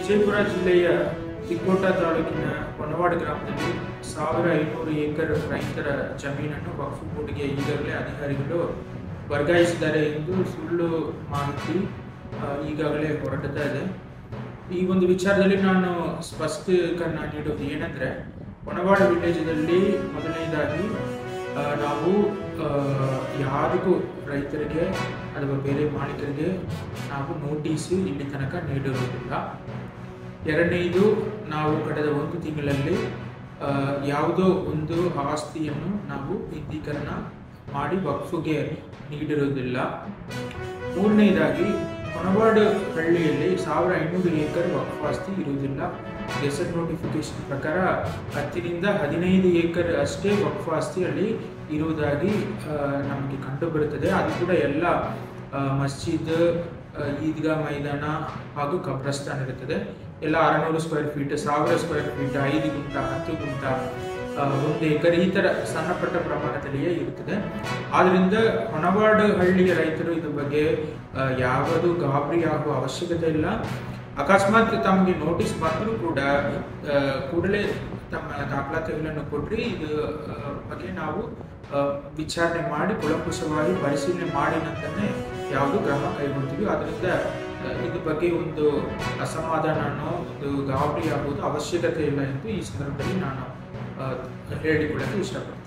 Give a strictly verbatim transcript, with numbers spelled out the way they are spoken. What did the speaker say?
ವಿಜಯಪುರ ಜಿಲ್ಲೆಯ ತಿಕೋಟ ತಾಲೂಕಿನ ಹೊನವಾಡ ಗ್ರಾಮದಲ್ಲಿ ಸಾವಿರ ಐನೂರು ಏಕರ್ ರೈತರ ಜಮೀನನ್ನು ವಕ್ಫ್ ಬೋರ್ಡ್ಗೆ ಈಗಾಗಲೇ ಅಧಿಕಾರಿಗಳು ವರ್ಗಾಯಿಸಿದ್ದಾರೆ ಎಂದು ಸುಳ್ಳು ಮಾಹಿತಿ ಈಗಾಗಲೇ ಹೊರಡ್ತಾ ಇದೆ. ಈ ಒಂದು ವಿಚಾರದಲ್ಲಿ ನಾನು ಸ್ಪಷ್ಟೀಕರಣ ನೀಡೋದು ಏನಂದ್ರೆ, ಹೊನವಾಡ ವಿಲೇಜಲ್ಲಿ ಮೊದಲನೇದಾಗಿ ನಾವು ಯಾರಿಗೂ ರೈತರಿಗೆ ಅಥವಾ ಬೇರೆ ಮಾಲೀಕರಿಗೆ ನಾವು ನೋಟಿಸ್ ಇಲ್ಲಿ ತನಕ ನೀಡಿರುವುದಿಲ್ಲ. ಎರಡನೇದು, ನಾವು ಕಳೆದ ಒಂದು ತಿಂಗಳಲ್ಲಿ ಯಾವುದೋ ಒಂದು ಆಸ್ತಿಯನ್ನು ನಾವು ಇಂದೀಕರಣ ಮಾಡಿ ವಕ್ಫ್ಗೆ ನೀಡಿರುವುದಿಲ್ಲ. ಮೂರನೇದಾಗಿ, ಹೊನವಾಡ ಹಳ್ಳಿಯಲ್ಲಿ ಸಾವಿರ ಐನೂರು ಏಕರ್ ವಕ್ಫ್ ಆಸ್ತಿ ಇರುವುದಿಲ್ಲ. ಗೆಸೆಟ್ ನೋಟಿಫಿಕೇಶನ್ ಪ್ರಕಾರ ಹತ್ತರಿಂದ ಹದಿನೈದು ಏಕರ್ ಅಷ್ಟೇ ವಕ್ಫ್ ಆಸ್ತಿಯಲ್ಲಿ ಇರುವುದಾಗಿ ನಮಗೆ ಕಂಡು ಬರುತ್ತದೆ. ಅದು ಕೂಡ ಎಲ್ಲ ಮಸ್ಜಿದ್, ಈದ್ಗಾ ಮೈದಾನ ಹಾಗೂ ಕಬ್ರಸ್ತಾನ್ ಇರುತ್ತದೆ. ಎಲ್ಲ ಆರುನೂರು ಸ್ಕ್ವೇರ್ ಫೀಟ್, ಸಾವಿರ ಸ್ಕ್ವೇರ್ ಫೀಟ್, ಐದು ಗುಂಟ, ಹತ್ತು ಗುಂಟ, ಒಂದು ಎಕರೆ ಈ ಥರ ಸಣ್ಣ ಪಟ್ಟ ಪ್ರಮಾಣದಲ್ಲಿಯೇ ಇರುತ್ತದೆ. ಆದ್ದರಿಂದ ಹೊನವಾಡ ಹಳ್ಳಿಯ ರೈತರು ಇದ್ರ ಬಗ್ಗೆ ಯಾವುದು ಗಾಬರಿ ಆಗುವ ಅವಶ್ಯಕತೆ ಇಲ್ಲ. ಅಕಸ್ಮಾತ್ ತಮಗೆ ನೋಟಿಸ್ ಬಂದರೂ ಕೂಡ ಕೂಡಲೇ ತಮ್ಮ ದಾಖಲಾತಿಗಳನ್ನು ಕೊಟ್ಟರೆ ಇದು ಬಗ್ಗೆ ನಾವು ವಿಚಾರಣೆ ಮಾಡಿ ಕೂಲಂಕುಷವಾಗಿ ಪರಿಶೀಲನೆ ಮಾಡಿ ನಂತರನೇ ಯಾವುದು ಕ್ರಮ ಕೈಗೊಳ್ತೀವಿ. ಅದರಿಂದ ಇದ್ರ ಬಗ್ಗೆ ಒಂದು ಅಸಮಾಧಾನನೋ ಒಂದು ಗಾಬರಿ ಆಗುವುದು ಅವಶ್ಯಕತೆ ಇಲ್ಲ ಎಂದು ಈ ಸಂದರ್ಭದಲ್ಲಿ ನಾನು ಹೇಳಿಕೊಳ್ಳಲು ಇಷ್ಟಪಡ್ತೀನಿ.